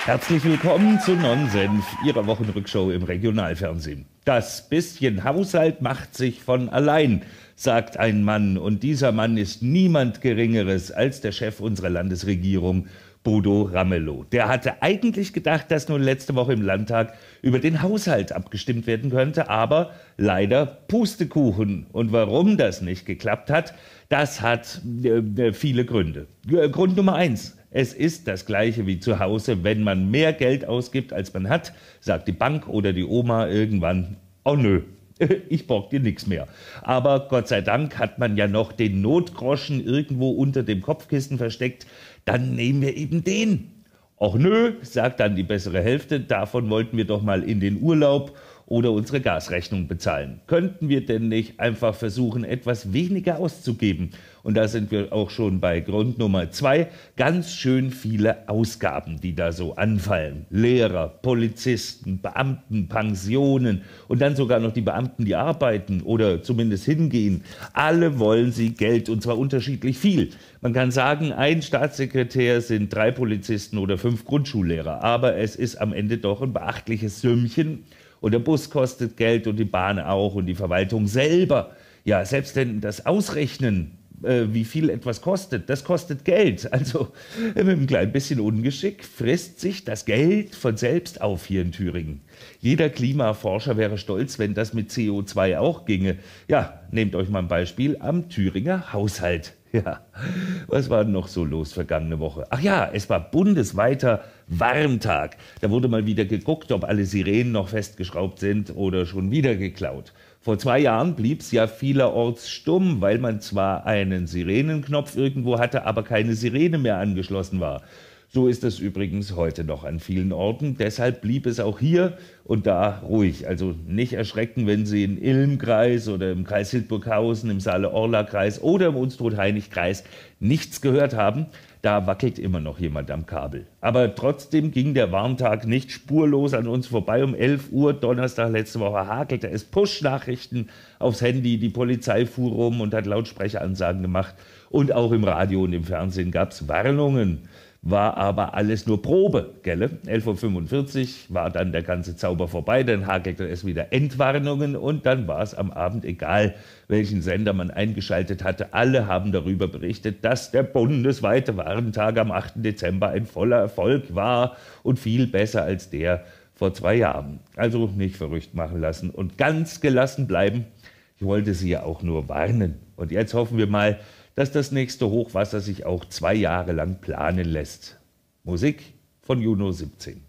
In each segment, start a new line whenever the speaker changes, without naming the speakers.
Herzlich willkommen zu Nonsens, Ihrer Wochenrückshow im Regionalfernsehen. Das bisschen Haushalt macht sich von allein, sagt ein Mann. Und dieser Mann ist niemand Geringeres als der Chef unserer Landesregierung, Bodo Ramelow. Der hatte eigentlich gedacht, dass nun letzte Woche im Landtag über den Haushalt abgestimmt werden könnte, aber leider Pustekuchen. Und warum das nicht geklappt hat, das hat viele Gründe. Grund Nummer 1. Es ist das Gleiche wie zu Hause. Wenn man mehr Geld ausgibt, als man hat, sagt die Bank oder die Oma irgendwann, oh nö, ich borg dir nichts mehr. Aber Gott sei Dank hat man ja noch den Notgroschen irgendwo unter dem Kopfkissen versteckt. Dann nehmen wir eben den. Och nö, sagt dann die bessere Hälfte, davon wollten wir doch mal in den Urlaub oder unsere Gasrechnung bezahlen. Könnten wir denn nicht einfach versuchen, etwas weniger auszugeben? Und da sind wir auch schon bei Grund Nummer 2. Ganz schön viele Ausgaben, die da so anfallen. Lehrer, Polizisten, Beamten, Pensionen und dann sogar noch die Beamten, die arbeiten oder zumindest hingehen. Alle wollen sie Geld und zwar unterschiedlich viel. Man kann sagen, ein Staatssekretär sind 3 Polizisten oder 5 Grundschullehrer. Aber es ist am Ende doch ein beachtliches Sümmchen. Und der Bus kostet Geld und die Bahn auch und die Verwaltung selber. Ja, selbst denn das Ausrechnen, wie viel etwas kostet, das kostet Geld. Also mit einem kleinen bisschen Ungeschick frisst sich das Geld von selbst auf hier in Thüringen. Jeder Klimaforscher wäre stolz, wenn das mit CO2 auch ginge. Ja, nehmt euch mal ein Beispiel am Thüringer Haushalt. Ja, was war denn noch so los vergangene Woche? Ach ja, es war bundesweiter Warntag. Da wurde mal wieder geguckt, ob alle Sirenen noch festgeschraubt sind oder schon wieder geklaut. Vor 2 Jahren blieb es ja vielerorts stumm, weil man zwar einen Sirenenknopf irgendwo hatte, aber keine Sirene mehr angeschlossen war. So ist es übrigens heute noch an vielen Orten. Deshalb blieb es auch hier und da ruhig. Also nicht erschrecken, wenn Sie in Ilm-Kreis oder im Kreis Hildburghausen, im Saale-Orla-Kreis oder im Unstrut-Hainich-Kreis nichts gehört haben. Da wackelt immer noch jemand am Kabel. Aber trotzdem ging der Warntag nicht spurlos an uns vorbei. Um 11 Uhr Donnerstag letzte Woche hakelte es Push-Nachrichten aufs Handy. Die Polizei fuhr rum und hat Lautsprecheransagen gemacht. Und auch im Radio und im Fernsehen gab es Warnungen. War aber alles nur Probe, gell? 11:45 Uhr war dann der ganze Zauber vorbei, dann hakelte es wieder Entwarnungen und dann war es am Abend egal, welchen Sender man eingeschaltet hatte. Alle haben darüber berichtet, dass der bundesweite Warntag am 8. Dezember ein voller Erfolg war und viel besser als der vor 2 Jahren. Also nicht verrückt machen lassen und ganz gelassen bleiben. Ich wollte Sie ja auch nur warnen. Und jetzt hoffen wir mal, dass das nächste Hochwasser sich auch 2 Jahre lang planen lässt. Musik von Juno 17.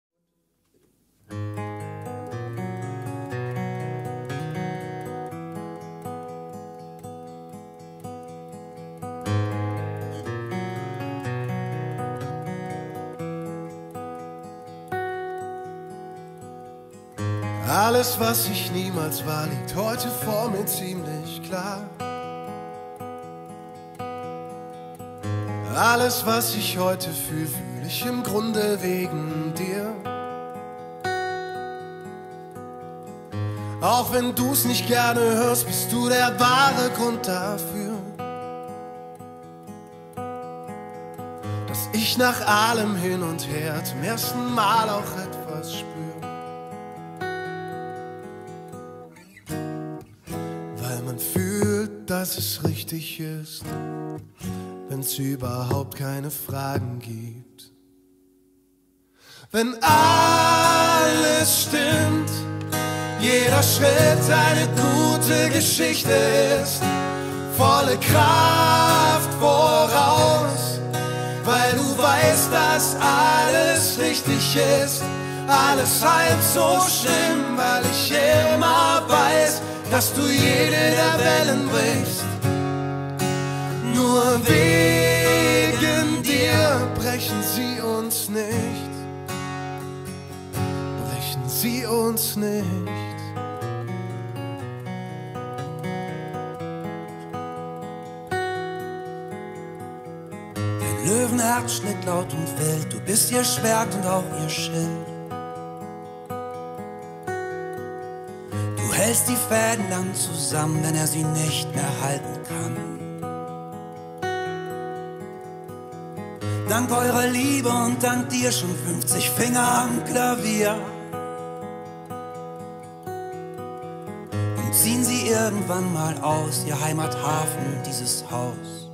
Alles, was ich niemals war, liegt heute vor mir ziemlich klar. Alles, was ich heute fühle, fühle ich im Grunde wegen dir. Auch wenn du's nicht gerne hörst, bist du der wahre Grund dafür, dass ich nach allem hin und her zum ersten Mal auch etwas spüre. Weil man fühlt, dass es richtig ist, wenn's überhaupt keine Fragen gibt. Wenn alles stimmt, jeder Schritt eine gute Geschichte ist, volle Kraft voraus, weil du weißt, dass alles richtig ist, alles halb so schlimm, weil ich immer weiß, dass du jede der Wellen brichst. Nur wegen dir brechen sie uns nicht, brechen sie uns nicht.
Dein Löwenherz schlägt laut und wild, du bist ihr Schwert und auch ihr Schild. Du hältst die Fäden dann zusammen, wenn er sie nicht mehr halten kann. Dank eurer Liebe und dank dir schon 50 Finger am Klavier. Und ziehen sie irgendwann mal aus, ihr Heimathafen, dieses Haus.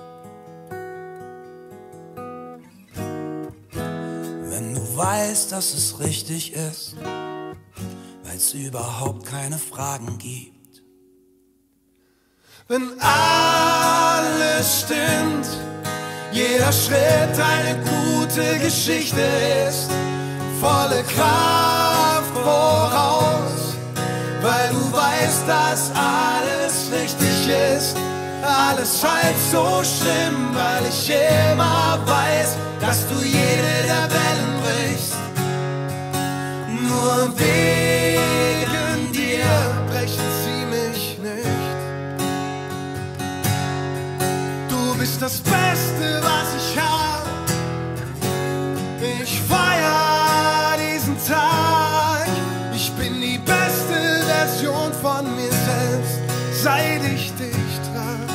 Wenn du weißt, dass es richtig ist, weil's überhaupt keine Fragen gibt.
Wenn alles stimmt, jeder Schritt eine gute Geschichte ist, volle Kraft voraus, weil du weißt, dass alles richtig ist. Alles halb so schlimm, weil ich immer weiß, dass du jede der Wellen brichst. Nur wegen dir brechen sie mich nicht. Du bist das Beste, was ich hab. Ich feier diesen Tag. Ich bin die beste Version von mir selbst, seit ich dich traf.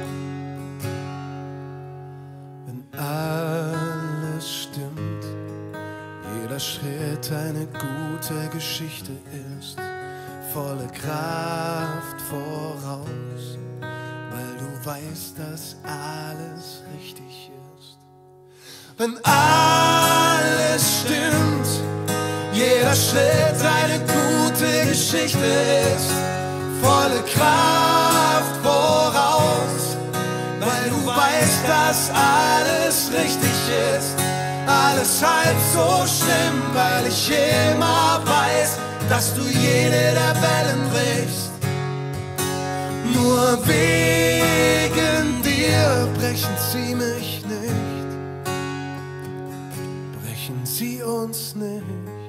Wenn alles stimmt, jeder Schritt eine gute Geschichte ist, volle Kraft voraus, weil du weißt, dass alles richtig ist. Wenn alles stimmt, jeder Schritt eine gute Geschichte ist, volle Kraft voraus, weil du weißt, dass alles richtig ist. Alles halb so schlimm, weil ich immer weiß, dass du jede der Wellen brichst. Nur wegen dir brechen sie mich nicht, brechen sie uns nicht.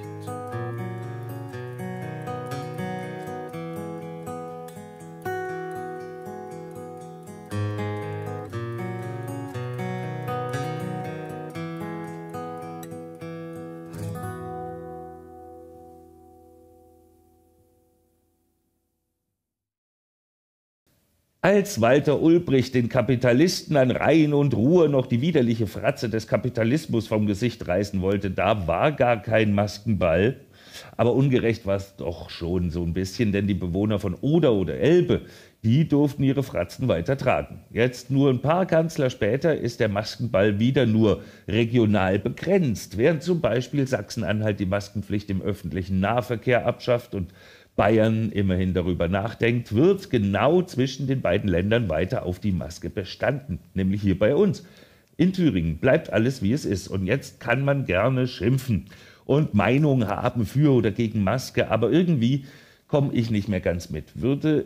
Als Walter Ulbricht den Kapitalisten an Rhein und Ruhr noch die widerliche Fratze des Kapitalismus vom Gesicht reißen wollte, da war gar kein Maskenball. Aber ungerecht war es doch schon so ein bisschen, denn die Bewohner von Oder oder Elbe, die durften ihre Fratzen weiter tragen. Jetzt, nur ein paar Kanzler später, ist der Maskenball wieder nur regional begrenzt, während zum Beispiel Sachsen-Anhalt die Maskenpflicht im öffentlichen Nahverkehr abschafft und Bayern immerhin darüber nachdenkt, wird genau zwischen den beiden Ländern weiter auf die Maske bestanden, nämlich hier bei uns. In Thüringen bleibt alles, wie es ist. Und jetzt kann man gerne schimpfen und Meinung haben für oder gegen Maske, aber irgendwie komme ich nicht mehr ganz mit. Wurde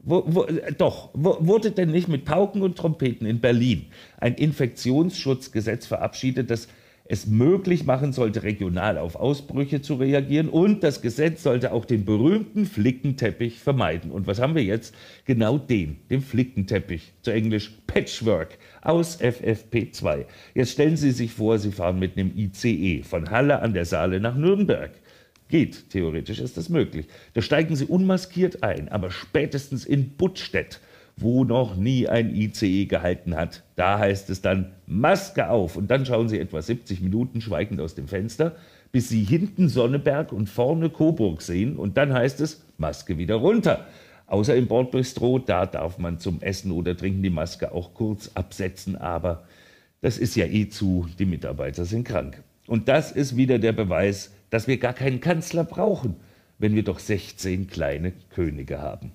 denn nicht mit Pauken und Trompeten in Berlin ein Infektionsschutzgesetz verabschiedet, das es möglich machen sollte, regional auf Ausbrüche zu reagieren, und das Gesetz sollte auch den berühmten Flickenteppich vermeiden. Und was haben wir jetzt? Genau den Flickenteppich, zu Englisch Patchwork, aus FFP2. Jetzt stellen Sie sich vor, Sie fahren mit einem ICE von Halle an der Saale nach Nürnberg. Geht, theoretisch ist das möglich. Da steigen Sie unmaskiert ein, aber spätestens in Buttstedt, wo noch nie ein ICE gehalten hat, da heißt es dann Maske auf. Und dann schauen Sie etwa 70 Minuten schweigend aus dem Fenster, bis Sie hinten Sonneberg und vorne Coburg sehen. Und dann heißt es Maske wieder runter. Außer im Bordbistro, da darf man zum Essen oder Trinken die Maske auch kurz absetzen. Aber das ist ja eh zu, die Mitarbeiter sind krank. Und das ist wieder der Beweis, dass wir gar keinen Kanzler brauchen, wenn wir doch 16 kleine Könige haben.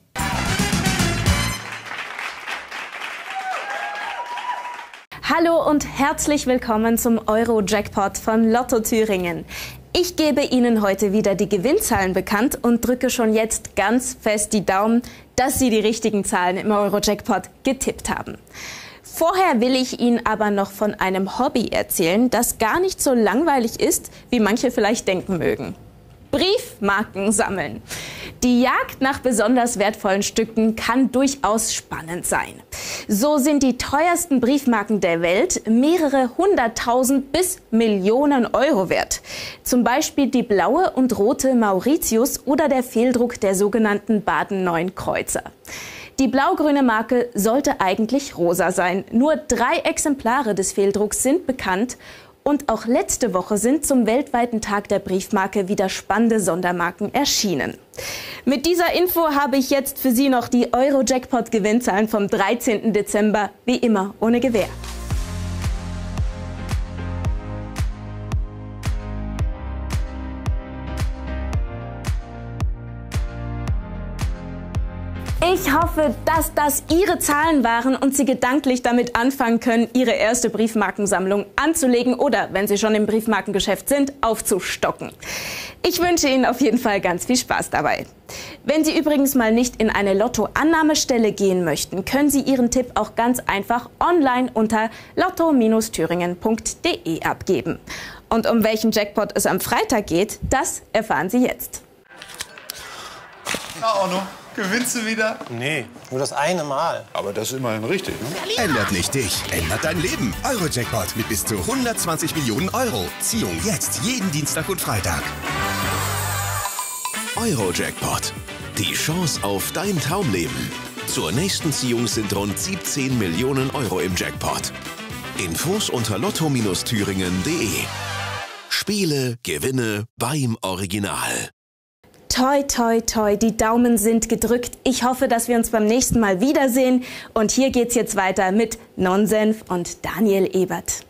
Hallo und herzlich willkommen zum Euro-Jackpot von Lotto Thüringen. Ich gebe Ihnen heute wieder die Gewinnzahlen bekannt und drücke schon jetzt ganz fest die Daumen, dass Sie die richtigen Zahlen im Euro-Jackpot getippt haben. Vorher will ich Ihnen aber noch von einem Hobby erzählen, das gar nicht so langweilig ist, wie manche vielleicht denken mögen. Briefmarken sammeln. Die Jagd nach besonders wertvollen Stücken kann durchaus spannend sein. So sind die teuersten Briefmarken der Welt mehrere 100.000 bis Millionen Euro wert. Zum Beispiel die blaue und rote Mauritius oder der Fehldruck der sogenannten Baden 9 Kreuzer. Die blau-grüne Marke sollte eigentlich rosa sein. Nur 3 Exemplare des Fehldrucks sind bekannt. Und auch letzte Woche sind zum weltweiten Tag der Briefmarke wieder spannende Sondermarken erschienen. Mit dieser Info habe ich jetzt für Sie noch die Euro-Jackpot-Gewinnzahlen vom 13. Dezember, wie immer ohne Gewähr. Ich hoffe, dass das Ihre Zahlen waren und Sie gedanklich damit anfangen können, Ihre erste Briefmarkensammlung anzulegen oder, wenn Sie schon im Briefmarkengeschäft sind, aufzustocken. Ich wünsche Ihnen auf jeden Fall ganz viel Spaß dabei. Wenn Sie übrigens mal nicht in eine Lotto-Annahmestelle gehen möchten, können Sie Ihren Tipp auch ganz einfach online unter lotto-thüringen.de abgeben. Und um welchen Jackpot es am Freitag geht, das erfahren Sie jetzt.
Na, Onno, gewinnst du wieder?
Nee, nur das eine Mal.
Aber das ist immerhin richtig, ne?
Ändert nicht dich, ändert dein Leben. Euro-Jackpot mit bis zu 120 Millionen Euro. Ziehung jetzt, jeden Dienstag und Freitag.
Euro-Jackpot. Die Chance auf dein Traumleben. Zur nächsten Ziehung sind rund 17 Millionen Euro im Jackpot. Infos unter lotto-thüringen.de. Spiele, Gewinne beim Original.
Toi, toi, toi, die Daumen sind gedrückt. Ich hoffe, dass wir uns beim nächsten Mal wiedersehen. Und hier geht's jetzt weiter mit Nonsenf und Daniel Ebert.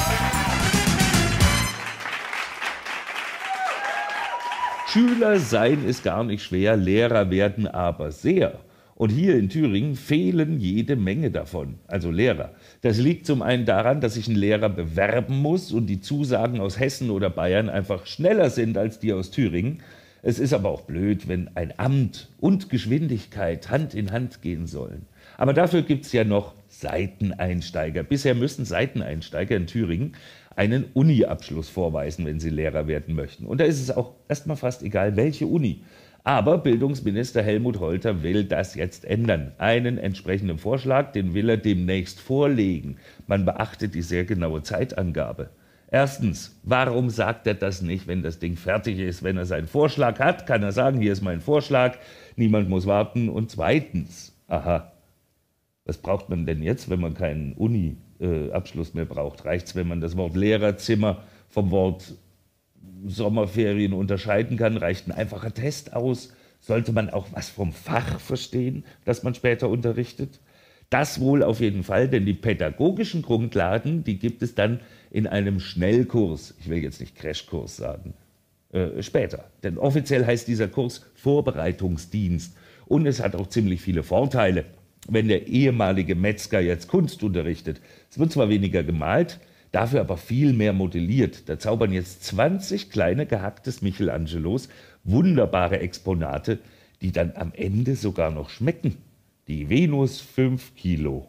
Schüler sein ist gar nicht schwer, Lehrer werden aber sehr. Und hier in Thüringen fehlen jede Menge davon, also Lehrer. Das liegt zum einen daran, dass sich ein Lehrer bewerben muss und die Zusagen aus Hessen oder Bayern einfach schneller sind als die aus Thüringen. Es ist aber auch blöd, wenn ein Amt und Geschwindigkeit Hand in Hand gehen sollen. Aber dafür gibt es ja noch Seiteneinsteiger. Bisher müssen Seiteneinsteiger in Thüringen einen Uni-Abschluss vorweisen, wenn sie Lehrer werden möchten. Und da ist es auch erstmal fast egal, welche Uni. Aber Bildungsminister Helmut Holter will das jetzt ändern. Einen entsprechenden Vorschlag, den will er demnächst vorlegen. Man beachtet die sehr genaue Zeitangabe. Erstens, warum sagt er das nicht, wenn das Ding fertig ist? Wenn er seinen Vorschlag hat, kann er sagen, hier ist mein Vorschlag, niemand muss warten. Und zweitens, was braucht man denn jetzt, wenn man keinen Uni-Abschluss mehr braucht? Reicht es, wenn man das Wort Lehrerzimmer vom Wort Sommerferien unterscheiden kann? Reicht ein einfacher Test aus? Sollte man auch was vom Fach verstehen, das man später unterrichtet? Das wohl auf jeden Fall, denn die pädagogischen Grundlagen, die gibt es dann in einem Schnellkurs, ich will jetzt nicht Crashkurs sagen, später. Denn offiziell heißt dieser Kurs Vorbereitungsdienst und es hat auch ziemlich viele Vorteile. Wenn der ehemalige Metzger jetzt Kunst unterrichtet, es wird zwar weniger gemalt, dafür aber viel mehr modelliert. Da zaubern jetzt 20 kleine gehacktes Michelangelos, wunderbare Exponate, die dann am Ende sogar noch schmecken. Die Venus 5 Kilo.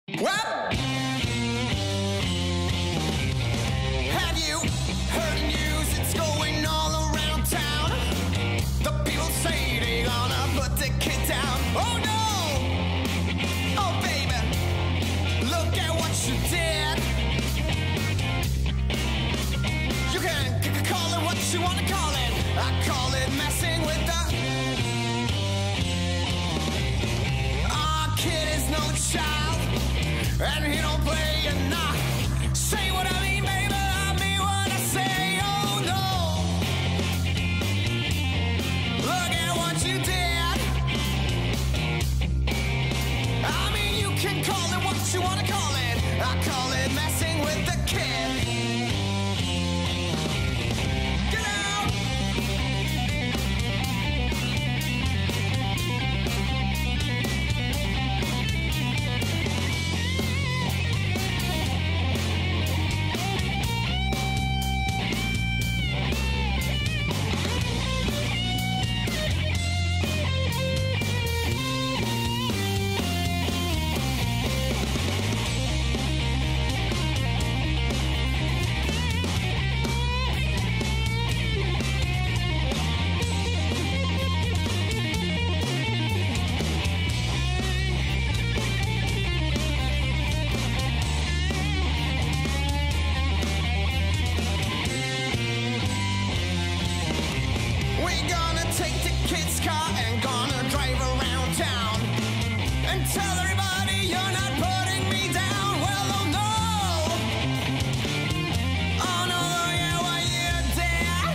And he don't play enough. Say what I mean, baby, I mean what I say. Oh no, look at what you did. I mean, you can call it what you want to call it. I call it messing with the kid. Get out. tell everybody you're not putting me down. Well, oh no. Oh no, yeah, well, you're dead.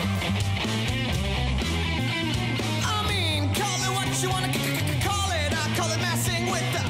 I mean, call it what you wanna call it. I call it messing with the.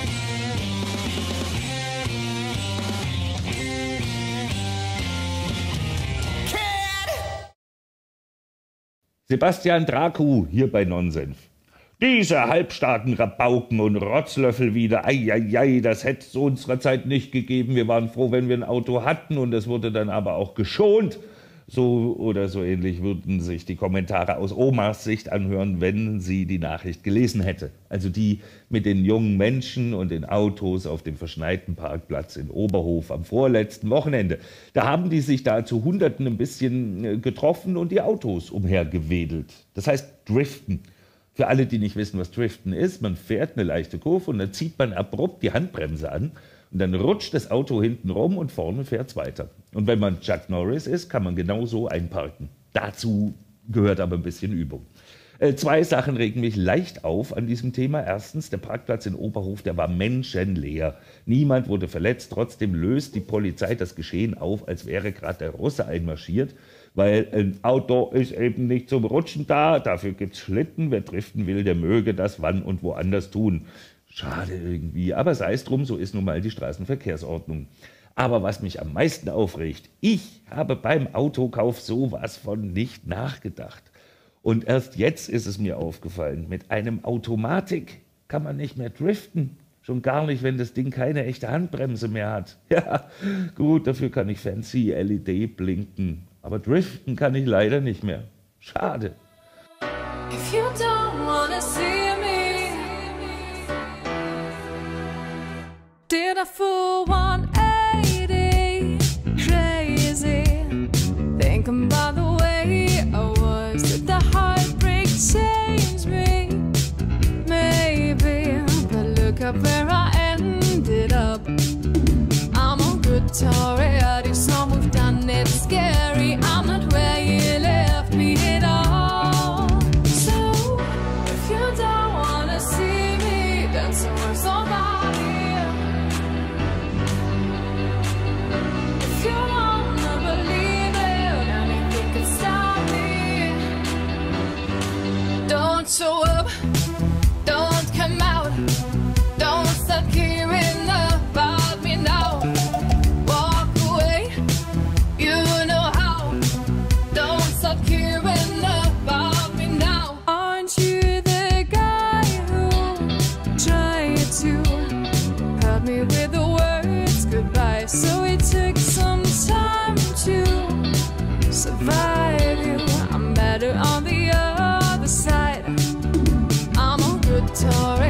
Sebastian Dracu hier bei Nonsenf. Diese halbstarken Rabauken und Rotzlöffel wieder, ei, das hätte es zu unserer Zeit nicht gegeben. Wir waren froh, wenn wir ein Auto hatten und es wurde dann aber auch geschont. So oder so ähnlich würden sich die Kommentare aus Omas Sicht anhören, wenn sie die Nachricht gelesen hätte. Also die mit den jungen Menschen und den Autos auf dem verschneiten Parkplatz in Oberhof am vorletzten Wochenende. Da haben die sich da zu Hunderten ein bisschen getroffen und die Autos umhergewedelt. Das heißt Driften. Für alle, die nicht wissen, was Driften ist, man fährt eine leichte Kurve und dann zieht man abrupt die Handbremse an und dann rutscht das Auto hinten rum und vorne fährt es weiter. Und wenn man Chuck Norris ist, kann man genauso einparken. Dazu gehört aber ein bisschen Übung. Zwei Sachen regen mich leicht auf an diesem Thema. Erstens, der Parkplatz in Oberhof, der war menschenleer. Niemand wurde verletzt. Trotzdem löst die Polizei das Geschehen auf, als wäre gerade der Russe einmarschiert. Weil ein Auto ist eben nicht zum Rutschen da, dafür gibt's Schlitten. Wer driften will, der möge das wann und woanders tun. Schade irgendwie, aber sei es drum, so ist nun mal die Straßenverkehrsordnung. Aber was mich am meisten aufregt, ich habe beim Autokauf sowas von nicht nachgedacht. Und erst jetzt ist es mir aufgefallen, mit einem Automatik kann man nicht mehr driften. Schon gar nicht, wenn das Ding keine echte Handbremse mehr hat. Ja, gut, dafür kann ich fancy LED blinken. Aber driften kann ich leider nicht mehr. Schade.
If you don't wanna see me, did I fool 180 crazy? Thinking about the way I was, did the heartbreak change me? Maybe, but look up where I ended up. I'm on good Tory, I do some we've done it scary. I'm not where you left me at all. So, if you don't wanna see me dancing with somebody, if you wanna believe it, anything can stop me. Don't show up, don't come out, don't stop caring about me now. Walk away, you know how. Don't stop caring about me now. Aren't you the guy who tried to hurt me with the words goodbye? So it took some time to survive you. I'm better on the other side. I'm a good Tory.